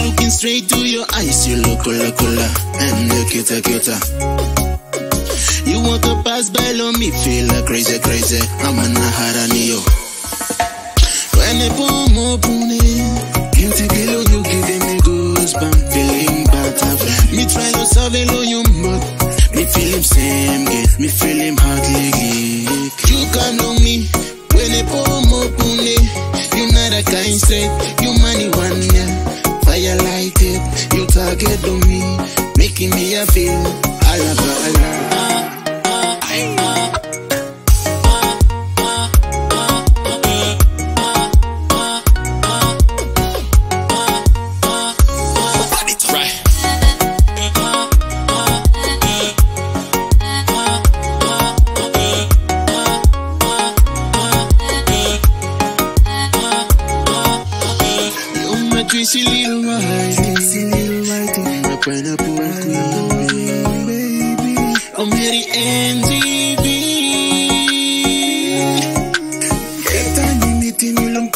looking straight to your eyes, you look cola and you cuter. You want to pass by, let me feel like crazy. I'm a naharaniyo. When I boom open it, guilty below you giving me goosebumps, feeling better. Me try to solve it on you, but me feel him same game, me feel him hard lately. You can know me when I boom open it. You not a kind straight, you money one year. Fire light it, you target on me, making me a feel ALabala. Tracy little white, my pineapple queen, baby. I'm Meri NGV. Get on meeting you long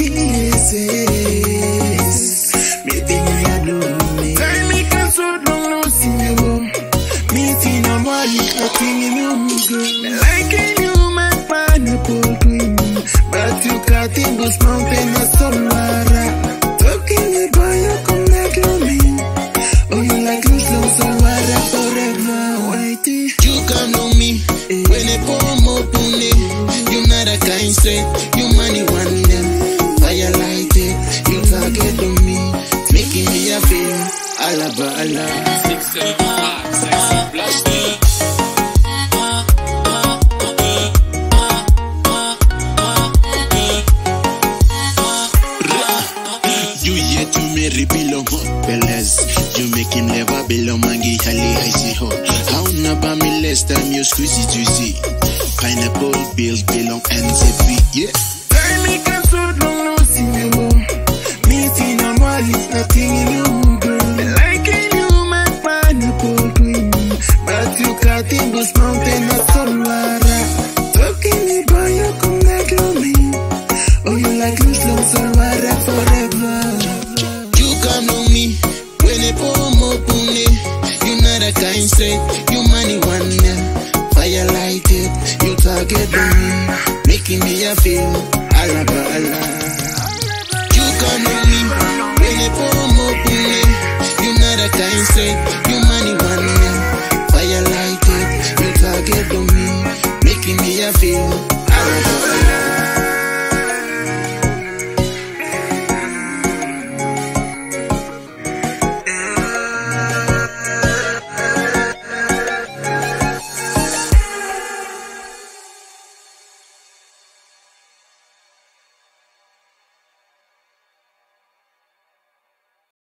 pieces. Meeting you a blue. Time me can so long no see me go. Meeting a molly, nothing in you girl. Like you my pineapple queen, but you can't in this mountain of Sonora. Talking about you come back to me. Oh, you like loose so wide forever. Whitey, you can know me when I boom open it. You not a kind straight, you money one them. Fire light it, you target on me, making me a feel ALabala. 675, sexy plastic. Meri belong hot, you make him never belong mangi hali icy hot. How naba me less time you squeezy juicy. Pineapple bills belong NGV, yeah. Time me can so long no see me more. Meeting a molly, nothing in you girl. Like you my pineapple queen, but you can't in this mountain of Sonora. Talking about you come back to me. Oh, you like loose so wide forever. You know me when I boom open it. You not a kind straight, you money one year. Fire light it, you target on me, making me a feel ALabala. You can know me when I boom open it. You not a kind straight, you money one year. Fire light it, you target on me, making me a feel